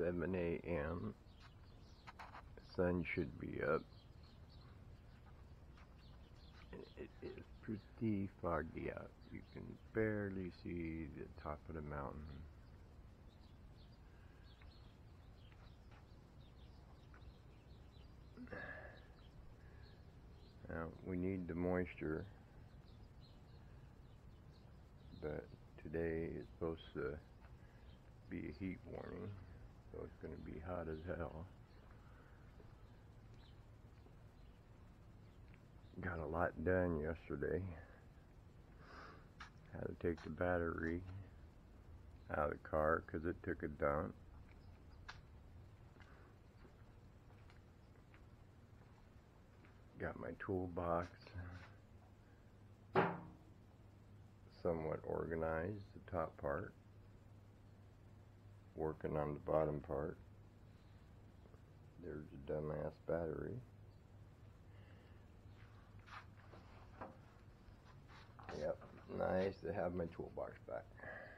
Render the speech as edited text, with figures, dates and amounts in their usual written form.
7 a.m. The sun should be up. And it is pretty foggy out. You can barely see the top of the mountain. Now, we need the moisture, but today is supposed to be a heat warning, so it's going to be hot as hell. Got a lot done yesterday. Had to take the battery out of the car because it took a dump. Got my toolbox somewhat organized, the top part. Working on the bottom part. There's a dumbass battery. Yep, nice to have my toolbox back.